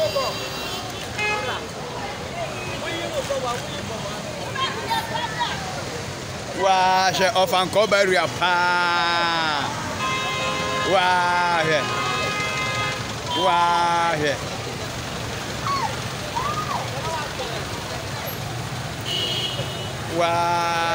Wah, she Ofanko bury a pa. Wah, yeah. Wah, yeah. Wah.